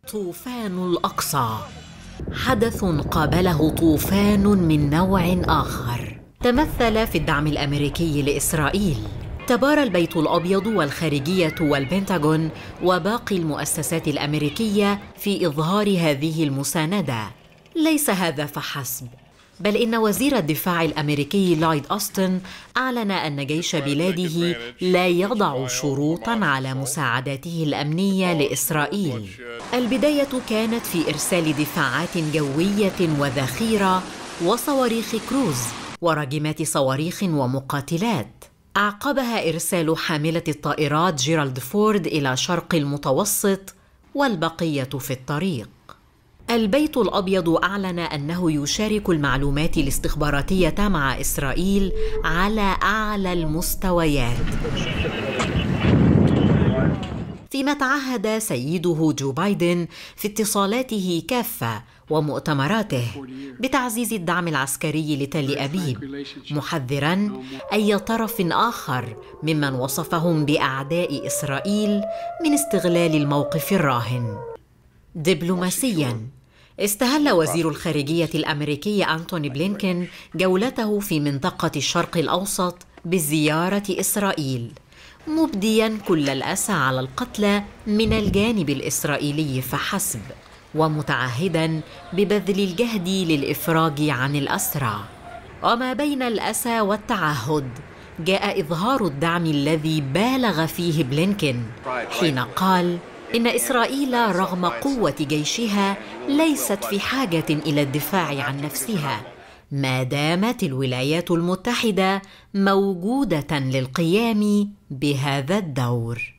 طوفان الأقصى حدث قابله طوفان من نوع آخر تمثل في الدعم الأمريكي لإسرائيل. تبارى البيت الأبيض والخارجية والبنتاغون وباقي المؤسسات الأمريكية في إظهار هذه المساندة. ليس هذا فحسب، بل إن وزير الدفاع الأمريكي لويد أوستن أعلن أن جيش بلاده لا يضع شروطاً على مساعداته الأمنية لإسرائيل. البداية كانت في إرسال دفاعات جوية وذخيرة وصواريخ كروز وراجمات صواريخ ومقاتلات. أعقبها إرسال حاملة الطائرات جيرالد فورد إلى شرق المتوسط، والبقية في الطريق. البيت الأبيض أعلن أنه يشارك المعلومات الاستخباراتية مع إسرائيل على أعلى المستويات، فيما تعهد سيده جو بايدن في اتصالاته كافة ومؤتمراته بتعزيز الدعم العسكري لتل أبيب، محذراً أي طرف آخر ممن وصفهم بأعداء إسرائيل من استغلال الموقف الراهن. دبلوماسياً، استهل وزير الخارجية الأمريكي أنتوني بلينكن جولته في منطقة الشرق الأوسط بزيارة إسرائيل، مبدياً كل الأسى على القتلى من الجانب الإسرائيلي فحسب، ومتعهداً ببذل الجهد للإفراج عن الأسرى. وما بين الأسى والتعهد جاء إظهار الدعم الذي بالغ فيه بلينكن حين قال إن إسرائيل رغم قوة جيشها ليست في حاجة إلى الدفاع عن نفسها ما دامت الولايات المتحدة موجودة للقيام بهذا الدور.